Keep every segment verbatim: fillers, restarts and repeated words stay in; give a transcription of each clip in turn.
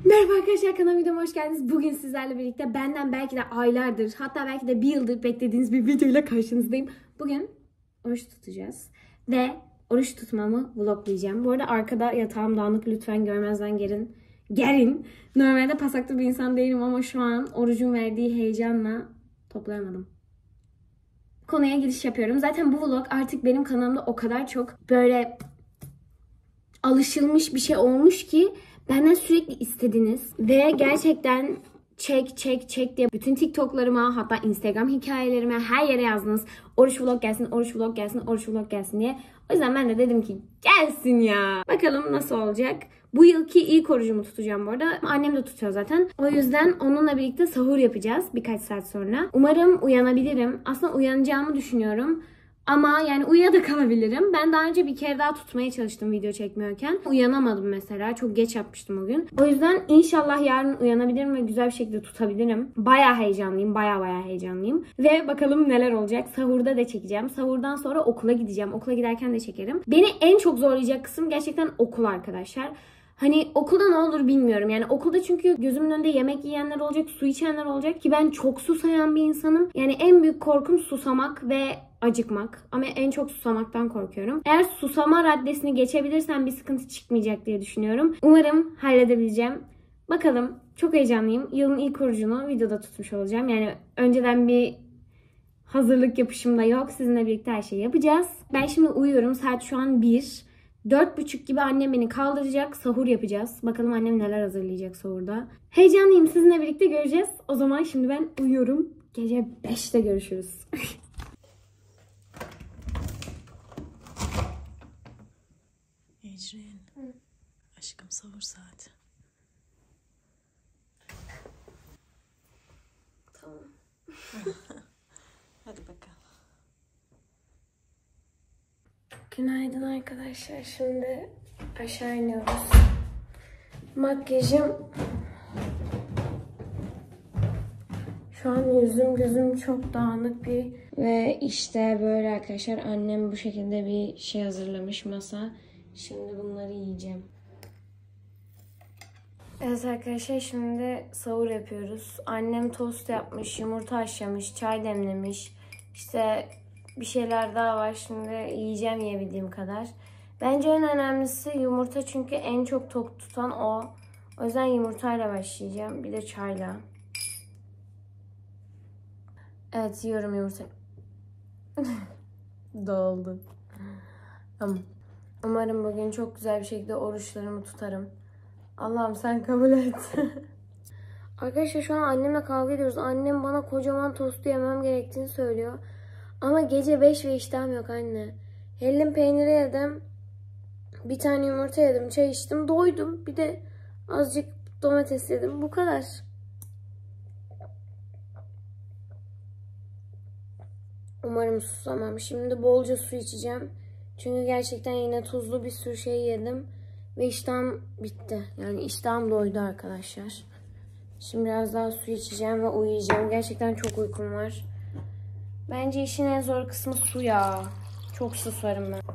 Merhaba arkadaşlar, kanalıma videoma hoş geldiniz. Bugün sizlerle birlikte benden belki de aylardır, hatta belki de bir yıldır beklediğiniz bir videoyla karşınızdayım. Bugün oruç tutacağız ve oruç tutmamı vloglayacağım. Bu arada arkada yatağım dağınık, lütfen görmezden gelin. Gelin. Normalde pasaklı bir insan değilim ama şu an orucun verdiği heyecanla toplayamadım. Konuya giriş yapıyorum. Zaten bu vlog artık benim kanalımda o kadar çok böyle alışılmış bir şey olmuş ki benden sürekli istediniz ve gerçekten çek çek çek diye bütün TikTok'larıma, hatta Instagram hikayelerime, her yere yazdınız. Oruç vlog gelsin, oruç vlog gelsin, oruç vlog gelsin diye. O yüzden ben de dedim ki gelsin ya. Bakalım nasıl olacak. Bu yılki ilk orucumu tutacağım bu arada. Annem de tutuyor zaten. O yüzden onunla birlikte sahur yapacağız birkaç saat sonra. Umarım uyanabilirim. Aslında uyanacağımı düşünüyorum. Ama yani uyuya kalabilirim. Ben daha önce bir kere daha tutmaya çalıştım video çekmiyorken. Uyanamadım mesela. Çok geç yapmıştım o gün. O yüzden inşallah yarın uyanabilirim ve güzel bir şekilde tutabilirim. Bayağı heyecanlıyım. Bayağı bayağı heyecanlıyım. Ve bakalım neler olacak. Sahurda da çekeceğim. Sahurdan sonra okula gideceğim. Okula giderken de çekerim. Beni en çok zorlayacak kısım gerçekten okul arkadaşlar. Hani okulda ne olur bilmiyorum. Yani okulda çünkü gözümün önünde yemek yiyenler olacak, su içenler olacak ki ben çok susayan bir insanım. Yani en büyük korkum susamak ve acıkmak. Ama en çok susamaktan korkuyorum. Eğer susama raddesini geçebilirsem bir sıkıntı çıkmayacak diye düşünüyorum. Umarım halledebileceğim. Bakalım. Çok heyecanlıyım. Yılın ilk orucunu videoda tutmuş olacağım. Yani önceden bir hazırlık yapışım da yok. Sizinle birlikte her şeyi yapacağız. Ben şimdi uyuyorum. Saat şu an bir. Dört buçuk gibi annem beni kaldıracak. Sahur yapacağız. Bakalım annem neler hazırlayacak sahurda. Heyecanlıyım. Sizinle birlikte göreceğiz. O zaman şimdi ben uyuyorum. Gece beşte görüşürüz. Ecrin. Hı. Aşkım sahur saati. Tamam. Hadi bakalım. Günaydın arkadaşlar. Şimdi aşağı iniyoruz. Makyajım. Şu an yüzüm gözüm çok dağınık bir. Ve işte böyle arkadaşlar, annem bu şekilde bir şey hazırlamış masa. Şimdi bunları yiyeceğim. Evet arkadaşlar, şimdi sahur yapıyoruz. Annem tost yapmış, yumurta haşlamış, çay demlemiş. İşte bir şeyler daha var. Şimdi yiyeceğim yiyebildiğim kadar. Bence en önemlisi yumurta, çünkü en çok tok tutan o. O yüzden yumurtayla başlayacağım. Bir de çayla. Evet, yiyorum yumurta. Doldu. Umarım bugün çok güzel bir şekilde oruçlarımı tutarım. Allah'ım sen kabul et. Arkadaşlar şu an annemle kavga ediyoruz. Annem bana kocaman tostu yemem gerektiğini söylüyor. Ama gece beş ve iştahım yok anne. Hellim peyniri yedim. Bir tane yumurta yedim. Çay içtim. Doydum. Bir de azıcık domates yedim. Bu kadar. Umarım susamam. Şimdi bolca su içeceğim. Çünkü gerçekten yine tuzlu bir sürü şey yedim. Ve iştahım bitti. Yani iştahım doydu arkadaşlar. Şimdi biraz daha su içeceğim ve uyuyacağım. Gerçekten çok uykum var. Bence işin en zor kısmı su ya. Çok susarım ben.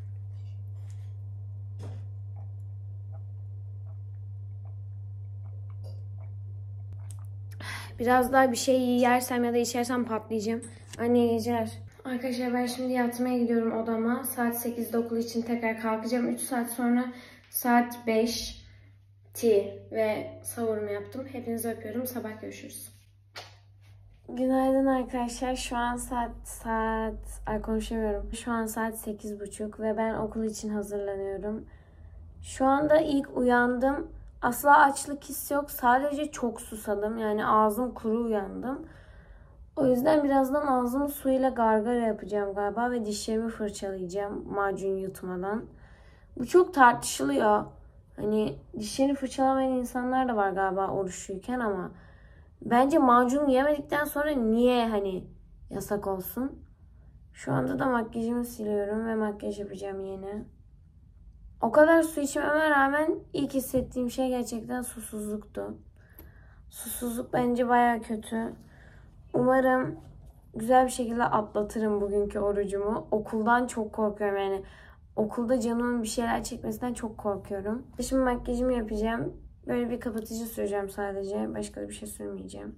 Biraz daha bir şey yersem ya da içersem patlayacağım. Anne iyi geceler. Arkadaşlar ben şimdi yatmaya gidiyorum odama. Saat sekizde okul için tekrar kalkacağım. üç saat sonra saat beş ti ve sahurumu yaptım. Hepinizi öpüyorum. Sabah görüşürüz. Günaydın arkadaşlar. Şu an saat saat ay konuşamıyorum. Şu an saat sekiz buçuk ve ben okul için hazırlanıyorum. Şu anda ilk uyandım. Asla açlık hissi yok. Sadece çok susadım. Yani ağzım kuru uyandım. O yüzden birazdan ağzımı suyla gargara yapacağım galiba ve dişlerimi fırçalayacağım macun yutmadan. Bu çok tartışılıyor. Hani dişlerini fırçalamayan insanlar da var galiba oruçluyken, ama bence macun yemedikten sonra niye hani yasak olsun? Şu anda da makyajımı siliyorum ve makyaj yapacağım yine. O kadar su içmeme rağmen ilk hissettiğim şey gerçekten susuzluktu. Susuzluk bence baya kötü. Umarım güzel bir şekilde atlatırım bugünkü orucumu. Okuldan çok korkuyorum yani. Okulda canımın bir şeyler çekmesinden çok korkuyorum. Şimdi makyajımı yapacağım. Böyle bir kapatıcı süreceğim sadece. Başka da bir şey sürmeyeceğim.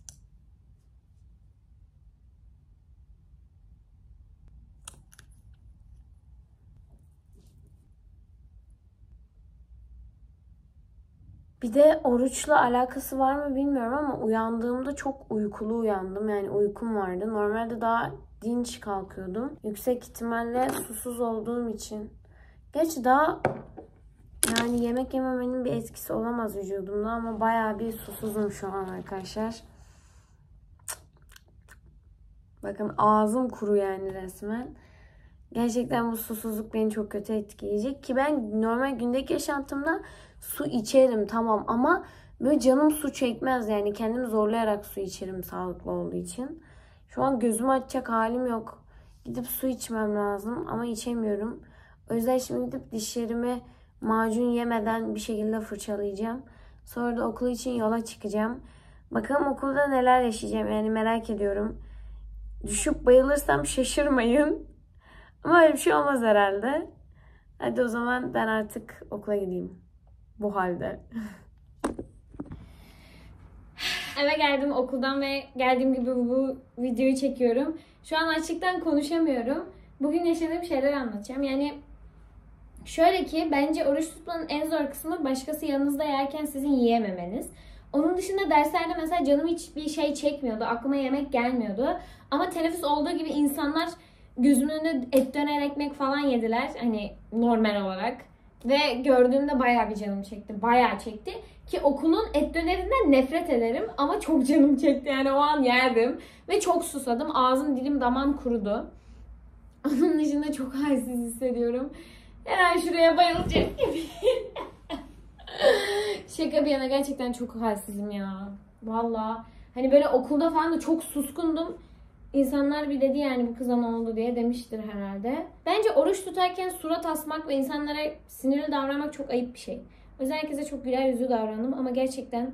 Bir de oruçla alakası var mı bilmiyorum ama uyandığımda çok uykulu uyandım. Yani uykum vardı. Normalde daha dinç kalkıyordum. Yüksek ihtimalle susuz olduğum için. Gerçi daha yani yemek yememenin bir etkisi olamaz vücudumda ama bayağı bir susuzum şu an arkadaşlar. Bakın ağzım kuru yani resmen. Gerçekten bu susuzluk beni çok kötü etkileyecek ki ben normal gündeki yaşantımda su içerim tamam ama böyle canım su çekmez yani kendimi zorlayarak su içerim sağlıklı olduğu için. Şu an gözümü açacak halim yok. Gidip su içmem lazım ama içemiyorum. O yüzden şimdi gidip dişlerimi macun yemeden bir şekilde fırçalayacağım. Sonra da okul için yola çıkacağım. Bakalım okulda neler yaşayacağım yani merak ediyorum. Düşüp bayılırsam şaşırmayın. Ama öyle bir şey olmaz herhalde. Hadi o zaman ben artık okula gideyim. Bu halde. Eve geldim okuldan ve geldiğim gibi bu videoyu çekiyorum. Şu an açlıktan konuşamıyorum. Bugün yaşadığım şeyler anlatacağım. Yani şöyle ki bence oruç tutmanın en zor kısmı başkası yanınızda yerken sizin yiyememeniz. Onun dışında derslerde mesela canım hiçbir şey çekmiyordu. Aklıma yemek gelmiyordu. Ama teneffüs olduğu gibi insanlar gözümün önünde et döner ekmek falan yediler. Hani normal olarak. Ve gördüğümde bayağı bir canım çekti. Bayağı çekti. Ki okulun et dönerinden nefret ederim. Ama çok canım çekti. Yani o an yerdim. Ve çok susadım. Ağzım, dilim, damağım kurudu. Onun dışında çok halsiz hissediyorum. Her an şuraya bayılacak gibi. Şaka bir yana gerçekten çok halsizim ya. Vallahi. Hani böyle okulda falan da çok suskundum. İnsanlar bir dedi yani bu kıza ne oldu diye demiştir herhalde. Bence oruç tutarken surat asmak ve insanlara sinirli davranmak çok ayıp bir şey. O yüzden herkese çok güler yüzlü davrandım ama gerçekten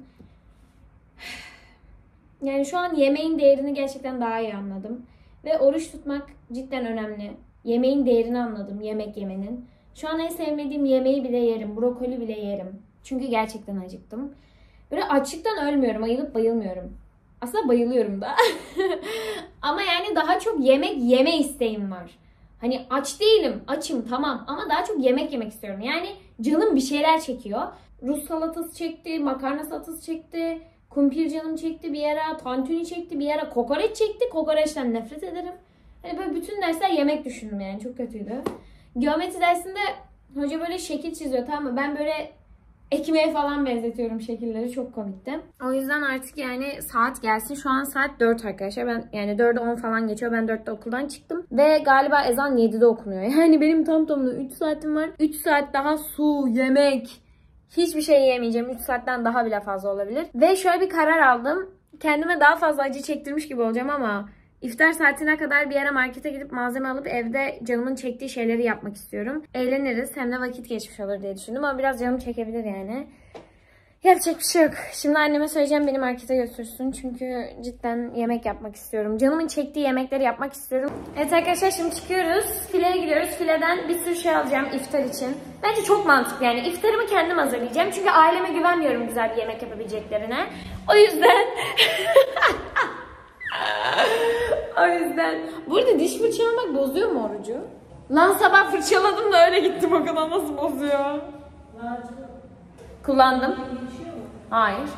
yani şu an yemeğin değerini gerçekten daha iyi anladım. Ve oruç tutmak cidden önemli. Yemeğin değerini anladım, yemek yemenin. Şu an en sevmediğim yemeği bile yerim, brokoli bile yerim. Çünkü gerçekten acıktım. Böyle açlıktan ölmüyorum, ayılıp bayılmıyorum. Aslında bayılıyorum da. Ama yani daha çok yemek yeme isteğim var. Hani aç değilim, açım tamam ama daha çok yemek yemek istiyorum. Yani canım bir şeyler çekiyor. Rus salatası çekti, makarna salatası çekti, kumpir canım çekti bir ara, tantuni çekti bir ara, kokoreç çekti. Kokoreçten nefret ederim. Hani böyle bütün dersler yemek düşündüm yani çok kötüydü. Geometri dersinde hoca böyle şekil çiziyor tamam mı? Ben böyle ekmeğe falan benzetiyorum şekilleri. Çok komikti. O yüzden artık yani saat gelsin. Şu an saat dört arkadaşlar. Ben yani dörde on falan geçiyor. Ben dörtte okuldan çıktım. Ve galiba ezan yedide okunuyor. Yani benim tam tamına üç saatim var. üç saat daha su, yemek, hiçbir şey yemeyeceğim. üç saatten daha bile fazla olabilir. Ve şöyle bir karar aldım. Kendime daha fazla acı çektirmiş gibi olacağım ama İftar saatine kadar bir ara markete gidip malzeme alıp evde canımın çektiği şeyleri yapmak istiyorum. Eğleniriz hem de vakit geçmiş olur diye düşündüm ama biraz canım çekebilir yani. Yapacak bir şey yok. Şimdi anneme söyleyeceğim beni markete götürsün çünkü cidden yemek yapmak istiyorum. Canımın çektiği yemekleri yapmak istiyorum. Evet arkadaşlar şimdi çıkıyoruz. Fileye gidiyoruz. Fileden bir sürü şey alacağım iftar için. Bence çok mantıklı yani. İftarımı kendim hazırlayacağım. Çünkü aileme güvenmiyorum güzel bir yemek yapabileceklerine. O yüzden... O yüzden. Burada diş fırçalamak bozuyor mu orucu? Lan sabah fırçaladım da öyle gittim o kadar nasıl bozuyor? Kullandım. Hayır.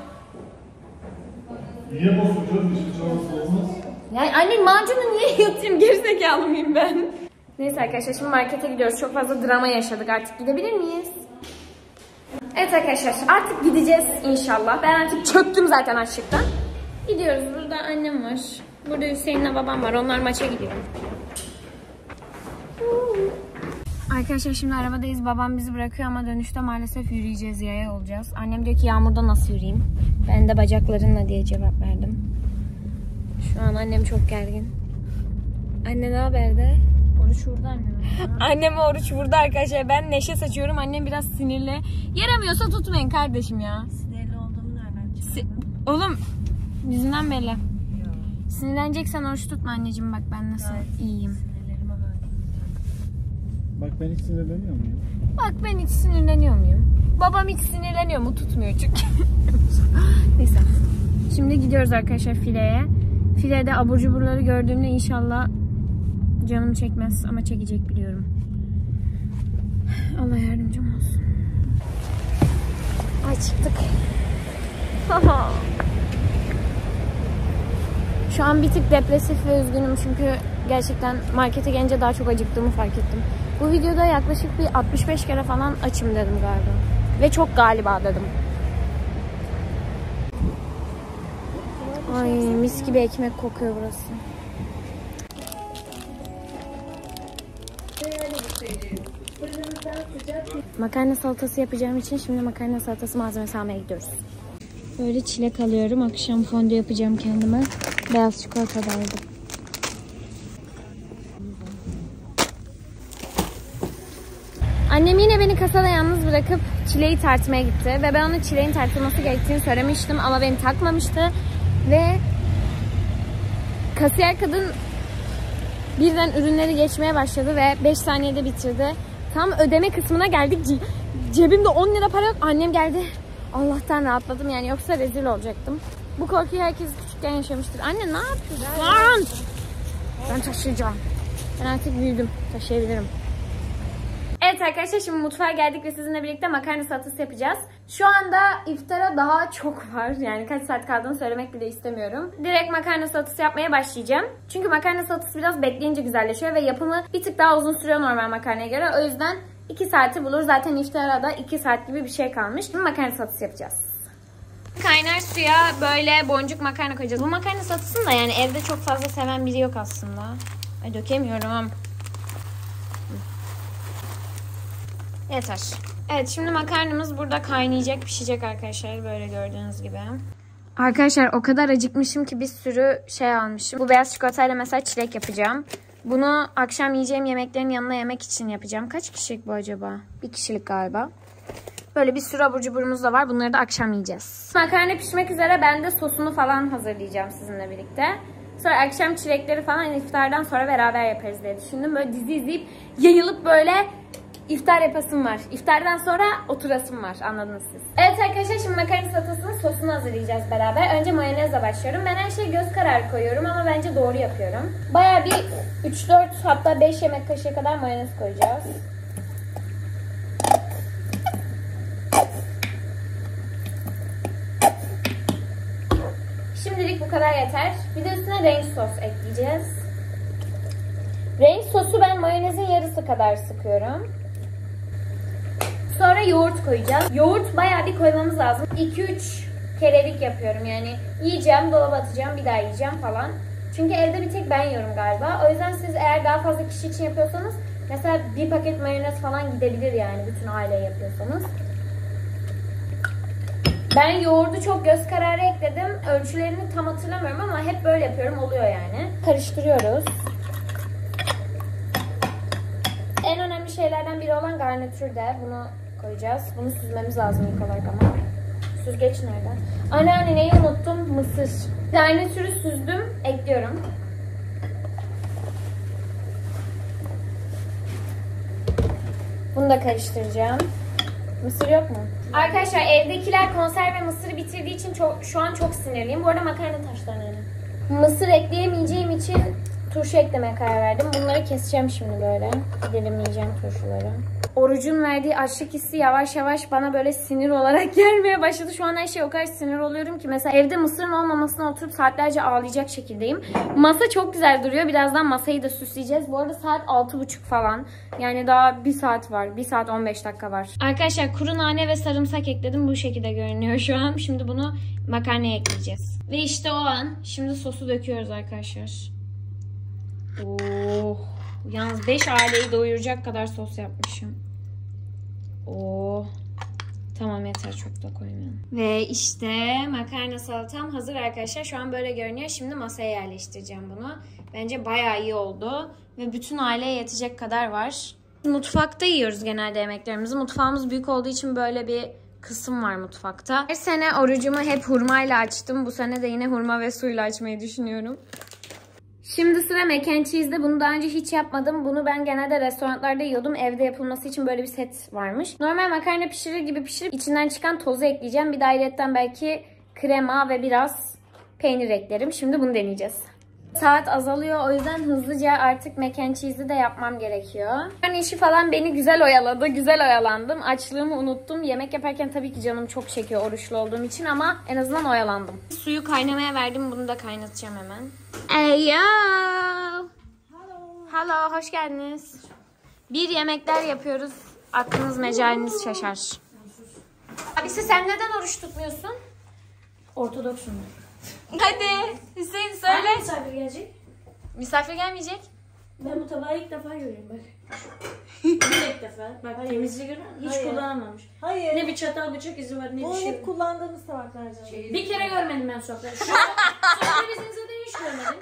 Niye bozuyor? Diş fırçalaması olmaz. Yani anne macunu niye yatayım? Gerizekalı mıyım ben? Neyse arkadaşlar şimdi markete gidiyoruz. Çok fazla drama yaşadık artık. Gidebilir miyiz? Evet arkadaşlar artık gideceğiz inşallah. Ben artık çöktüm zaten açlıktan. Gidiyoruz. Burada annem var. Burada Hüseyin'le babam var. Onlar maça gidiyor. Arkadaşlar şimdi arabadayız. Babam bizi bırakıyor ama dönüşte maalesef yürüyeceğiz. Yaya olacağız. Annem diyor ki yağmurda nasıl yürüyeyim? Ben de bacaklarınla diye cevap verdim. Şu an annem çok gergin. Anne ne haber de? Oruç vurdu anneme. Anneme oruç vurdu arkadaşlar. Ben neşe saçıyorum. Annem biraz sinirli. Yaramıyorsa tutmayın kardeşim ya. Sinirli olduğumu nereden çıkardın? Si Oğlum yüzünden belli. Sinirleneceksen oruç tutma anneciğim bak ben nasıl evet, iyiyim. Sinirlerime hakim. Bak ben hiç sinirleniyor muyum? Bak ben hiç sinirleniyor muyum? Babam hiç sinirleniyor mu? Tutmuyor çünkü. Neyse. Şimdi gidiyoruz arkadaşlar fileye. Filede abur cuburları gördüğümde inşallah canım çekmez ama çekecek biliyorum. Allah yardımcım olsun. Ay çıktık. Şu an bir tık depresif ve üzgünüm çünkü gerçekten markete gelince daha çok acıktığımı fark ettim. Bu videoda yaklaşık bir altmış beş kere falan açım dedim galiba. Ve çok galiba dedim. Ay mis gibi ekmek kokuyor burası. Makarna salatası yapacağım için şimdi makarna salatası malzemesi almaya gidiyoruz. Böyle çilek alıyorum. Akşam fondü yapacağım kendime. Beyaz çikolata da aldım. Annem yine beni kasada yalnız bırakıp çileği tartmaya gitti. Ve ben ona çileğin tartılması gerektiğini söylemiştim ama beni takmamıştı. Ve kasiyer kadın birden ürünleri geçmeye başladı ve beş saniyede bitirdi. Tam ödeme kısmına geldik. Ce cebimde on lira para yok. Annem geldi. Allah'tan rahatladım yani yoksa rezil olacaktım. Bu korkuyu herkes küçükken yaşamıştır. Anne ne yapıyorsun? Lan! Ben taşıyacağım. Ben artık büyüdüm. Taşıyabilirim. Evet arkadaşlar şimdi mutfağa geldik ve sizinle birlikte makarna salatası yapacağız. Şu anda iftara daha çok var. Yani kaç saat kaldığını söylemek bile istemiyorum. Direkt makarna salatası yapmaya başlayacağım. Çünkü makarna salatası biraz bekleyince güzelleşiyor ve yapımı bir tık daha uzun sürüyor normal makarnaya göre. O yüzden iki saati bulur. Zaten iftara da iki saat gibi bir şey kalmış. Şimdi makarna salatası yapacağız. Kaynar suya böyle boncuk makarna koyacağız. Bu makarna salatasını da yani evde çok fazla seven biri yok aslında. Ay dökemiyorum. Yeter. Evet şimdi makarnamız burada kaynayacak, pişecek arkadaşlar. Böyle gördüğünüz gibi. Arkadaşlar o kadar acıkmışım ki bir sürü şey almışım. Bu beyaz çikolatayla mesela çilek yapacağım. Bunu akşam yiyeceğim yemeklerin yanına yemek için yapacağım. Kaç kişilik bu acaba? Bir kişilik galiba. Böyle bir sürü abur cuburumuz da var. Bunları da akşam yiyeceğiz. Makarna pişmek üzere ben de sosunu falan hazırlayacağım sizinle birlikte. Sonra akşam çilekleri falan iftardan sonra beraber yaparız diye düşündüm. Böyle dizi izleyip yayılıp böyle iftar yapasım var. İftardan sonra oturasım var. Anladınız siz. Evet arkadaşlar şimdi makarna salatasının sosunu hazırlayacağız beraber. Önce mayonezle başlıyorum. Ben her şeyi göz kararı koyuyorum ama bence doğru yapıyorum. Bayağı bir üç dört hatta beş yemek kaşığı kadar mayonez koyacağız. Şimdilik bu kadar yeter. Bir de üstüne ranch sos ekleyeceğiz. Ranch sosu ben mayonezin yarısı kadar sıkıyorum. Sonra yoğurt koyacağız. Yoğurt bayağı bir koymamız lazım. iki üç kerelik yapıyorum yani. Yiyeceğim, dolaba atacağım, bir daha yiyeceğim falan. Çünkü evde bir tek ben yiyorum galiba. O yüzden siz eğer daha fazla kişi için yapıyorsanız mesela bir paket mayonez falan gidebilir yani bütün aileye yapıyorsanız. Ben yoğurdu çok göz kararı ekledim. Ölçülerini tam hatırlamıyorum ama hep böyle yapıyorum. Oluyor yani. Karıştırıyoruz. En önemli şeylerden biri olan garnitür de. Bunu koyacağız. Bunu süzmemiz lazım ilk olarak ama. Süzgeç nerede? Anneanne neyi unuttum? Mısır. Garnitürü süzdüm. Ekliyorum. Bunu da karıştıracağım. Mısır yok mu? Arkadaşlar evdekiler konserve mısırı bitirdiği için çok, şu an çok sinirliyim. Bu arada makarna taşlarını. Mısır ekleyemeyeceğim için turşu eklemeye karar verdim. Bunları keseceğim şimdi böyle. Dilimleyeceğim turşuları. Orucun verdiği açlık hissi yavaş yavaş bana böyle sinir olarak gelmeye başladı. Şu an her şey o kadar sinir oluyorum ki. Mesela evde mısırın olmamasına oturup saatlerce ağlayacak şekildeyim. Masa çok güzel duruyor. Birazdan masayı da süsleyeceğiz. Bu arada saat altı buçuk falan. Yani daha bir saat var. bir saat on beş dakika var. Arkadaşlar kuru nane ve sarımsak ekledim. Bu şekilde görünüyor şu an. Şimdi bunu makarnaya ekleyeceğiz. Ve işte o an. Şimdi sosu döküyoruz arkadaşlar. Oh. Yalnız beş aileyi doyuracak kadar sos yapmışım. Oh. Tamam yeter, çok da koymayalım. Ve işte makarna salatam hazır arkadaşlar. Şu an böyle görünüyor. Şimdi masaya yerleştireceğim bunu. Bence bayağı iyi oldu. Ve bütün aileye yetecek kadar var. Mutfakta yiyoruz genelde yemeklerimizi. Mutfağımız büyük olduğu için böyle bir kısım var mutfakta. Her sene orucumu hep hurmayla açtım. Bu sene de yine hurma ve suyla açmayı düşünüyorum. Şimdi sıra mac and cheese'de. Bunu daha önce hiç yapmadım. Bunu ben genelde restoranlarda yiyordum. Evde yapılması için böyle bir set varmış. Normal makarna pişirir gibi pişirip içinden çıkan tozu ekleyeceğim. Bir de ayrıyetten belki krema ve biraz peynir eklerim. Şimdi bunu deneyeceğiz. Saat azalıyor. O yüzden hızlıca artık mac and cheese'i de yapmam gerekiyor. Yani işi falan beni güzel oyaladı. Güzel oyalandım. Açlığımı unuttum. Yemek yaparken tabii ki canım çok çekiyor oruçlu olduğum için ama en azından oyalandım. Suyu kaynamaya verdim. Bunu da kaynatacağım hemen. Eyo. Hello. Hello. Hoş geldiniz. Bir yemekler yapıyoruz. Aklınız mecaliniz şaşar. Abisi sen neden oruç tutmuyorsun? Ortodoksum. Hadi Hüseyin söyle. Hangi misafir gelecek? Misafir gelmeyecek. Ben bu tabağı ilk defa görüyorum bak. ilk defa. Bak temizliği görüyor musun? Hiç Hayır. kullanılmamış. Hayır. Ne bir çatal bıçak izi var ne Bu bir şey. hep kullandığımız tabaklar canım. Bir kere görmedim ben sofrayı. Şu soframızı da hiç görmedim.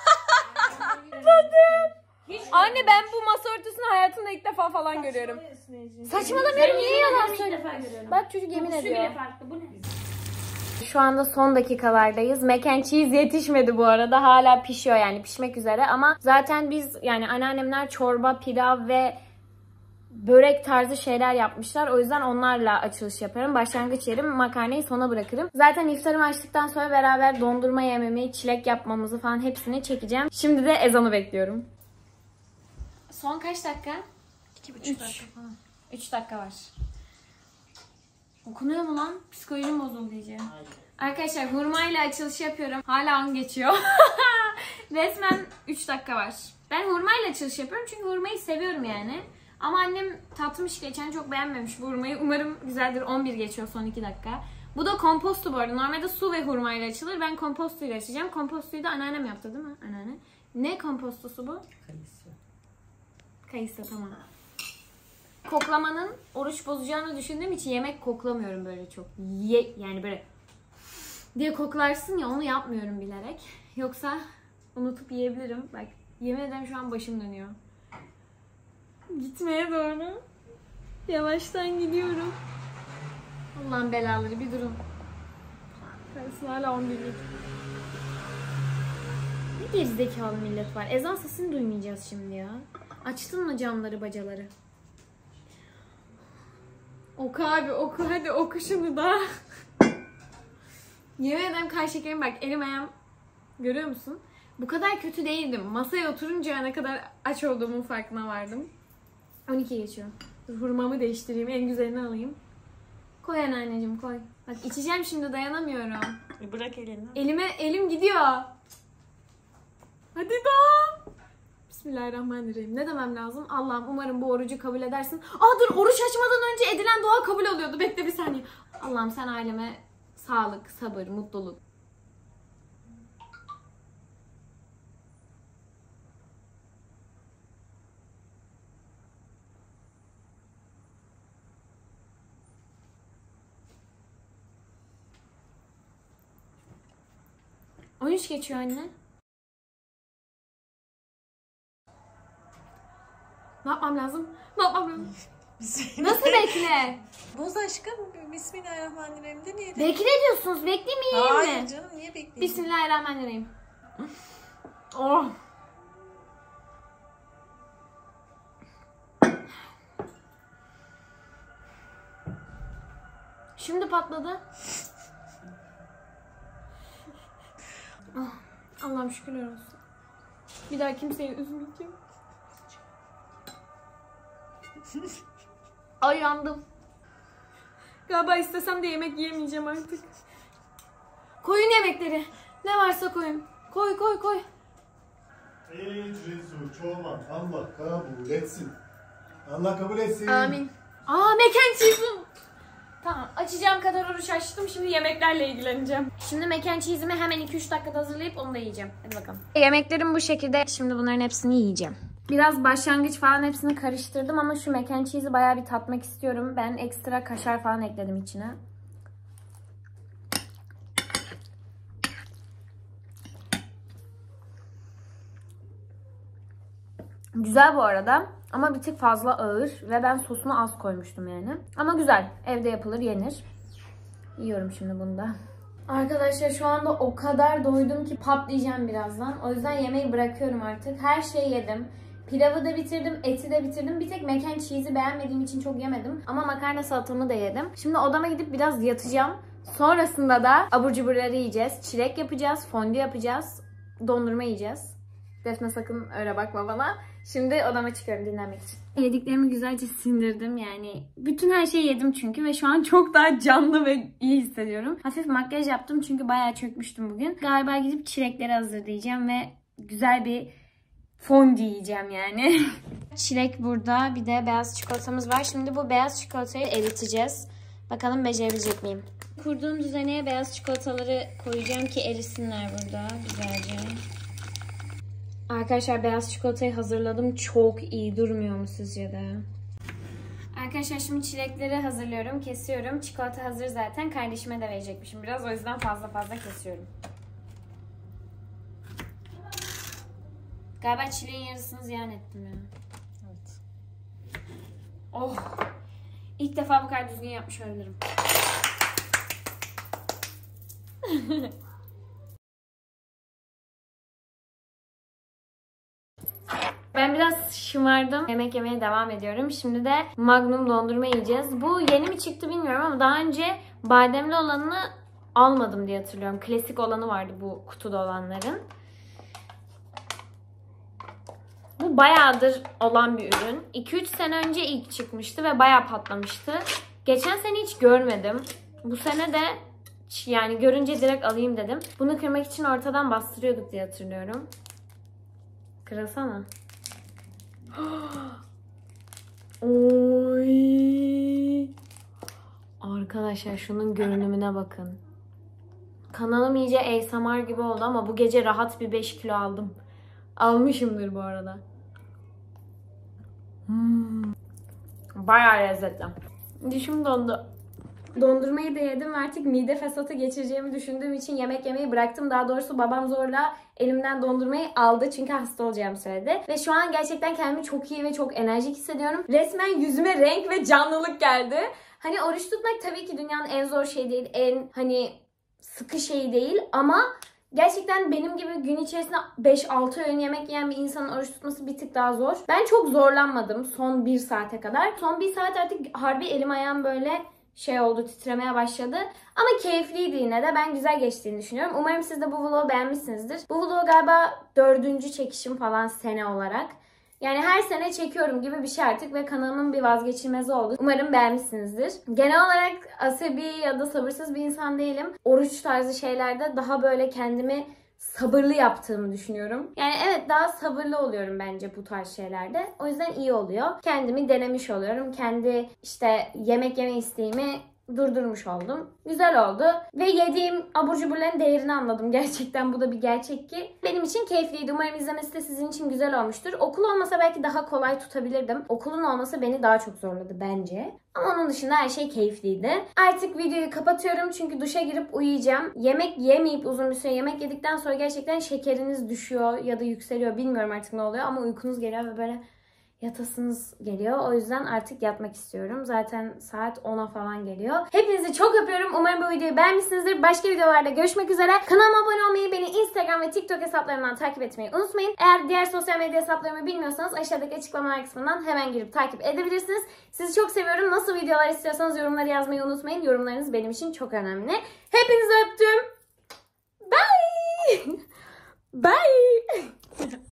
Anne ben bu masa örtüsünü hayatımda ilk defa falan görüyorum. Saçmalamıyorum, niye yalan ilk söylüyorsun? defa görüyorum. Bak çocuk yemin Kokusu ediyor. bile farklı. Bu ne? Şu anda son dakikalardayız. Mac and cheese yetişmedi bu arada. Hala pişiyor yani pişmek üzere ama zaten biz yani anneannemler çorba, pilav ve börek tarzı şeyler yapmışlar. O yüzden onlarla açılış yaparım. Başlangıç yerim, makarnayı sona bırakırım. Zaten iftarımı açtıktan sonra beraber dondurma yememi, çilek yapmamızı falan hepsini çekeceğim. Şimdi de ezanı bekliyorum. Son kaç dakika? İki buçuk dakika falan. üç dakika var. Okunuyor mu lan? Psikolojim bozuldu iyice. Arkadaşlar hurmayla açılış yapıyorum. Hala on geçiyor. Resmen üç dakika var. Ben hurmayla açılış yapıyorum çünkü hurmayı seviyorum yani. Ama annem tatmış geçen çok beğenmemiş bu hurmayı. Umarım güzeldir. on bir geçiyor son iki dakika. Bu da kompostu bu arada. Normalde su ve hurmayla açılır. Ben kompostuyla açacağım. Kompostuyu da anneannem yaptı değil mi? Anneanne. Ne kompostosu bu? Kayısı. Kayısı tamam. Koklamanın oruç bozacağını düşündüğüm için yemek koklamıyorum böyle çok. Ye, yani böyle diye koklarsın ya, onu yapmıyorum bilerek. Yoksa unutup yiyebilirim. Bak yemin ederim şu an başım dönüyor. Gitmeye doğru. Yavaştan gidiyorum. Allah'ın belaları bir durun. Karısı hala on birlik. Ne gerizekalı millet var. Ezan sesini duymayacağız şimdi ya. Açtın mı camları bacaları? Oku abi oku, hadi oku şunu da. Yemin ederim kan şekerim bak, elim ayağım görüyor musun? Bu kadar kötü değildim. Masaya oturunca ne kadar aç olduğumun farkına vardım. on iki geçiyor. Dur, hurmamı değiştireyim, en güzelini alayım. Koy anneanneciğim koy. Bak içeceğim şimdi, dayanamıyorum. E bırak elini. Elime elim gidiyor. Hadi daha. Bismillahirrahmanirrahim. Ne demem lazım? Allah'ım umarım bu orucu kabul edersin. Aa dur, oruç açmadan önce edilen dua kabul oluyordu. Bekle bir saniye. Allah'ım sen aileme sağlık, sabır, mutluluk. on üç geçiyor anne. Ne yapmam lazım? Ne yapmam lazım? Nasıl bekle? Boz aşkım. Bismillahirrahmanirrahim de niye? Bekle diyorsunuz. Bekleyeyim mi, yiyeyim Hayır mi? canım, niye bekleyeyim? Bismillahirrahmanirrahim. Oh. Şimdi patladı. Oh, Allah'ım şükürler olsun. Bir daha kimseyi üzmeyeceğim. Ay yandım. Galiba istesem de yemek yiyemeyeceğim artık. Koyun yemekleri. Ne varsa koyun. Koy koy koy. Ey Cesur Çoban, Allah kabul etsin. Allah kabul etsin. Amin. Aa, mac and cheese'im. Tamam, açacağım kadar oruç açtım. Şimdi yemeklerle ilgileneceğim. Şimdi mac and cheese'imi hemen iki üç dakikada hazırlayıp onu da yiyeceğim. Hadi bakalım. Yemeklerim bu şekilde. Şimdi bunların hepsini yiyeceğim. Biraz başlangıç falan hepsini karıştırdım ama şu mac and cheese'i bayağı bir tatmak istiyorum. Ben ekstra kaşar falan ekledim içine. Güzel bu arada ama bir tık fazla ağır ve ben sosunu az koymuştum yani. Ama güzel. Evde yapılır, yenir. Yiyorum şimdi bunu da. Arkadaşlar şu anda o kadar doydum ki patlayacağım birazdan. O yüzden yemeği bırakıyorum artık. Her şeyi yedim. Pilavı da bitirdim, eti de bitirdim. Bir tek mac and cheese'i beğenmediğim için çok yemedim. Ama makarna salatamı da yedim. Şimdi odama gidip biraz yatacağım. Sonrasında da abur cuburları yiyeceğiz. Çilek yapacağız, fondü yapacağız. Dondurma yiyeceğiz. Defne sakın öyle bakma bana. Şimdi odama çıkıyorum dinlenmek için. Yediklerimi güzelce sindirdim yani. Bütün her şeyi yedim çünkü ve şu an çok daha canlı ve iyi hissediyorum. Hafif makyaj yaptım çünkü bayağı çökmüştüm bugün. Galiba gidip çilekleri hazırlayacağım ve güzel bir fondü yiyeceğim yani. Çilek burada, bir de beyaz çikolatamız var. Şimdi bu beyaz çikolatayı eriteceğiz. Bakalım becerebilecek miyim? Kurduğum düzeneye beyaz çikolataları koyacağım ki erisinler burada güzelce. Arkadaşlar beyaz çikolatayı hazırladım. Çok iyi durmuyor mu sizce de? Arkadaşlar şimdi çilekleri hazırlıyorum. Kesiyorum. Çikolata hazır zaten. Kardeşime de verecekmişim biraz. O yüzden fazla fazla kesiyorum. Galiba çileğin yarısını ziyan ettim ya. Evet. Oh. İlk defa bu kadar düzgün yapmış olabilirim. Ben biraz şımardım. Yemek yemeye devam ediyorum. Şimdi de Magnum dondurma yiyeceğiz. Bu yeni mi çıktı bilmiyorum ama daha önce bademli olanını almadım diye hatırlıyorum. Klasik olanı vardı bu kutuda olanların. Bu bayağıdır olan bir ürün. iki üç sene önce ilk çıkmıştı ve bayağı patlamıştı. Geçen sene hiç görmedim. Bu sene de yani görünce direkt alayım dedim. Bunu kırmak için ortadan bastırıyorduk diye hatırlıyorum. Kırasana. Oy. Arkadaşlar şunun görünümüne bakın. Kanalım iyice A S M R gibi oldu ama bu gece rahat bir beş kilo aldım. Almışımdır bu arada. Hmm. Bayağı lezzetli. Dişim dondu. Dondurmayı da yedim ve artık mide fesatı geçireceğimi düşündüğüm için yemek yemeyi bıraktım. Daha doğrusu babam zorla elimden dondurmayı aldı çünkü hasta olacağımı söyledi. Ve şu an gerçekten kendimi çok iyi ve çok enerjik hissediyorum. Resmen yüzüme renk ve canlılık geldi. Hani oruç tutmak tabii ki dünyanın en zor şeyi değil, en hani sıkı şeyi değil ama gerçekten benim gibi gün içerisinde beş altı öğün yemek yiyen bir insanın oruç tutması bir tık daha zor. Ben çok zorlanmadım son bir saate kadar. Son bir saat artık harbi elim ayağım böyle şey oldu, titremeye başladı. Ama keyifliydi yine de. Ben güzel geçtiğini düşünüyorum. Umarım siz de bu vlogu beğenmişsinizdir. Bu vlogu galiba dördüncü çekişim falan sene olarak. Yani her sene çekiyorum gibi bir şey artık ve kanalımın bir vazgeçilmezi oldu. Umarım beğenmişsinizdir. Genel olarak asabi ya da sabırsız bir insan değilim. Oruç tarzı şeylerde daha böyle kendimi sabırlı yaptığımı düşünüyorum. Yani evet daha sabırlı oluyorum bence bu tarz şeylerde. O yüzden iyi oluyor. Kendimi denemiş oluyorum. Kendi işte yemek yeme isteğimi durdurmuş oldum. Güzel oldu. Ve yediğim abur cuburların değerini anladım. Gerçekten bu da bir gerçek ki. Benim için keyifliydi. Umarım izlemesi de sizin için güzel olmuştur. Okul olmasa belki daha kolay tutabilirdim. Okulun olması beni daha çok zorladı bence. Ama onun dışında her şey keyifliydi. Artık videoyu kapatıyorum çünkü duşa girip uyuyacağım. Yemek yemeyip uzun bir süre yemek yedikten sonra gerçekten şekeriniz düşüyor ya da yükseliyor. Bilmiyorum artık ne oluyor ama uykunuz geliyor ve böyle yatasınız geliyor. O yüzden artık yatmak istiyorum. Zaten saat ona falan geliyor. Hepinizi çok öpüyorum. Umarım bu videoyu beğenmişsinizdir. Başka videolarda görüşmek üzere. Kanalıma abone olmayı, beni Instagram ve TikTok hesaplarımdan takip etmeyi unutmayın. Eğer diğer sosyal medya hesaplarımı bilmiyorsanız aşağıdaki açıklamalar kısmından hemen girip takip edebilirsiniz. Sizi çok seviyorum. Nasıl videolar istiyorsanız yorumları yazmayı unutmayın. Yorumlarınız benim için çok önemli. Hepinizi öptüm. Bye. Bye.